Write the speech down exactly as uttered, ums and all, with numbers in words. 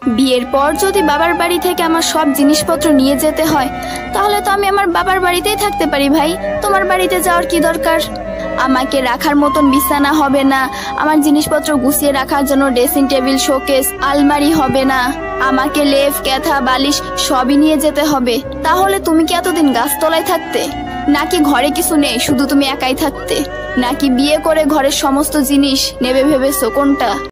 বিয়ের পর যদি বাবার বাড়ি থেকে আমার সব জিনিসপত্র নিয়ে যেতে হয়, তাহলে তো আমি আমার বাবার বাড়িতেই থাকতে পারি ভাই। তোমার বাড়িতে যাওয়ার কি দরকার? আমাকে রাখার মতন বিছানা হবে না, আমার জিনিসপত্র গুছিয়ে রাখার জন্য ড্রেসিং টেবিল, শোকেস, আলমারি হবে না, আমাকে লেফ, ক্যাথা, বালিশ সবই নিয়ে যেতে হবে। তাহলে তুমি কি এতদিন গাছতলায় থাকতে? নাকি ঘরে কিছু নেই, শুধু তুমি একাই থাকতে? নাকি বিয়ে করে ঘরের সমস্ত জিনিস নেবে ভেবেছো? কোনটা?